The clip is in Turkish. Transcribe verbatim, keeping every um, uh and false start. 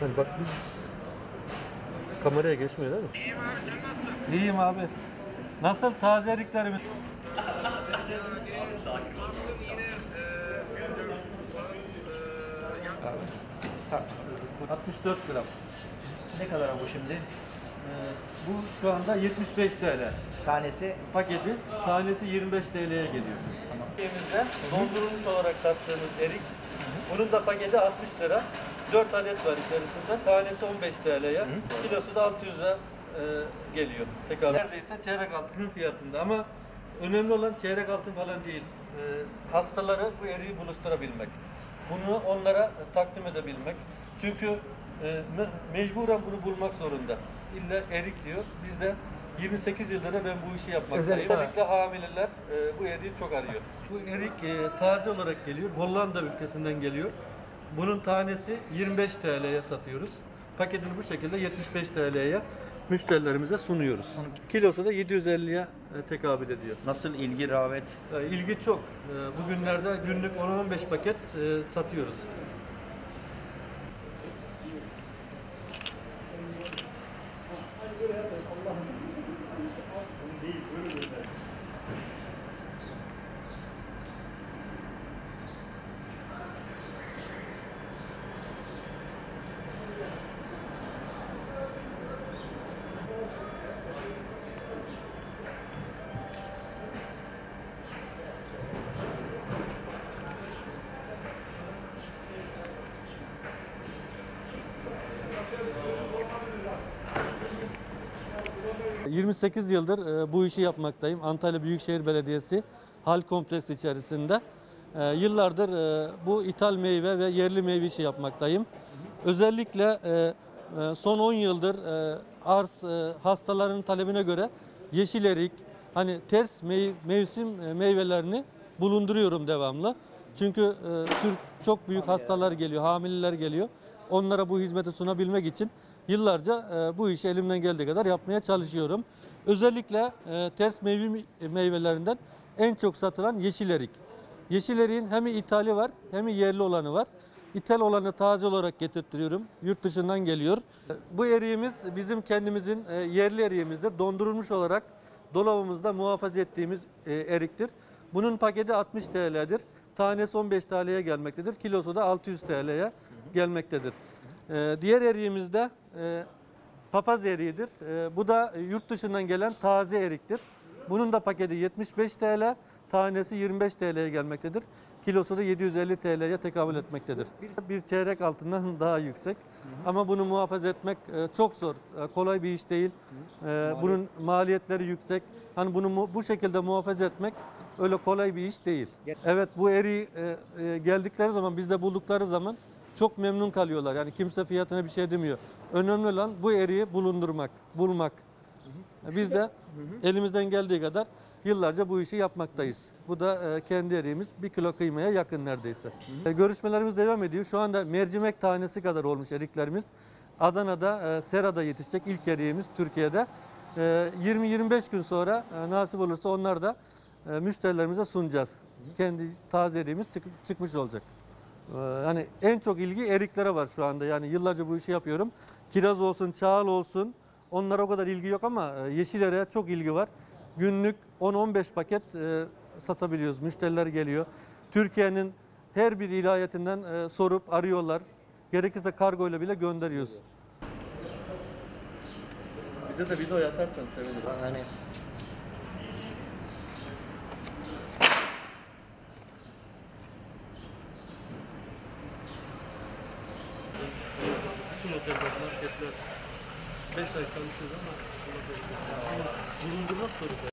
Yani bak biz kameraya geçmiyor değil mi? İyiyim abi, sen nasılsın? İyiyim abi. Nasıl taze eriklerimiz? altmış dört gram. Ne kadar bu şimdi? Ee, bu şu anda yetmiş beş T L. Tanesi Paketi tanesi yirmi beş T L'ye geliyor. Tamam. Ülkemizde dondurulmuş olarak sattığımız erik. Bunun da paketi altmış lira. dört adet var içerisinde. Tanesi on beş T L'ye. Kilosu da altı yüze e, geliyor. Tekrar. Neredeyse çeyrek altının fiyatında ama önemli olan çeyrek altın falan değil. E, hastaları bu eriği buluşturabilmek. Bunu onlara takdim edebilmek. Çünkü e, me mecburen bunu bulmak zorunda. İlla erik diyor. Biz de yirmi sekiz yıldır da ben bu işi yapmaktayım. Özellikle- Özellikle hamileler e, bu eriği çok arıyor. Bu erik e, taze olarak geliyor. Hollanda ülkesinden geliyor. Bunun tanesi yirmi beş T L'ye satıyoruz. Paketini bu şekilde yetmiş beş T L'ye müşterilerimize sunuyoruz. Kilosu da yedi yüz elliye e, tekabül ediyor. nasıl ilgi, rağbet? E, ilgi çok. E, bugünlerde günlük on on beş paket e, satıyoruz. yirmi sekiz yıldır e, bu işi yapmaktayım. Antalya Büyükşehir Belediyesi hal kompleksi içerisinde. E, yıllardır e, bu ithal meyve ve yerli meyve işi yapmaktayım. Özellikle e, e, son on yıldır e, arz e, hastaların talebine göre yeşil erik, hani ters mey mevsim e, meyvelerini bulunduruyorum devamlı. Çünkü e, Türk çok büyük hastalar geliyor, hamileler geliyor. Onlara bu hizmeti sunabilmek için yıllarca e, bu işi elimden geldiği kadar yapmaya çalışıyorum. Özellikle e, ters meyve meyvelerinden en çok satılan yeşil erik. Yeşil eriğin hem ithali var hem yerli olanı var. İthal olanı taze olarak getirtiyorum. Yurt dışından geliyor. Bu eriğimiz bizim kendimizin e, yerli eriğimizdir. Dondurulmuş olarak dolabımızda muhafaza ettiğimiz e, eriktir. Bunun paketi altmış T L'dir. Tanesi on beş T L'ye gelmektedir. Kilosu da altı yüz T L'ye gelmektedir. Ee, diğer eriğimiz de e, papaz eriğidir. E, bu da yurt dışından gelen taze eriktir. Bunun da paketi yetmiş beş T L, tanesi yirmi beş T L'ye gelmektedir. Kilosu da yedi yüz elli T L'ye tekabül etmektedir. Bir çeyrek altından daha yüksek. Ama bunu muhafaza etmek e, çok zor. E, kolay bir iş değil. E, bunun maliyetleri yüksek. Hani bunu mu, bu şekilde muhafaza etmek öyle kolay bir iş değil. Evet, bu eriği e, e, geldikleri zaman, bizde buldukları zaman çok memnun kalıyorlar. Yani kimse fiyatına bir şey demiyor. Önemli olan bu eriği bulundurmak, bulmak. Biz de elimizden geldiği kadar yıllarca bu işi yapmaktayız. Bu da e, kendi eriğimiz. Bir kilo kıymaya yakın neredeyse. E, görüşmelerimiz devam ediyor. Şu anda mercimek tanesi kadar olmuş eriklerimiz. Adana'da, e, Sera'da yetişecek ilk eriğimiz Türkiye'de. E, yirmi yirmi beş gün sonra e, nasip olursa onlar da e, müşterilerimize sunacağız. Kendi taze eriğimiz çık, çıkmış olacak. Yani en çok ilgi eriklere var şu anda. Yani yıllarca bu işi yapıyorum. Kiraz olsun, çağıl olsun. Onlara o kadar ilgi yok ama yeşil eriğe çok ilgi var. Günlük on on beş paket e, satabiliyoruz. Müşteriler geliyor. Türkiye'nin her bir ilayetinden e, sorup arıyorlar. Gerekirse kargoyla bile gönderiyoruz. Bize de video atarsan sevinirim. Hani Bütün otel başına kesiler. beş ay çalışıyoruz ama bulundurmak zorunda.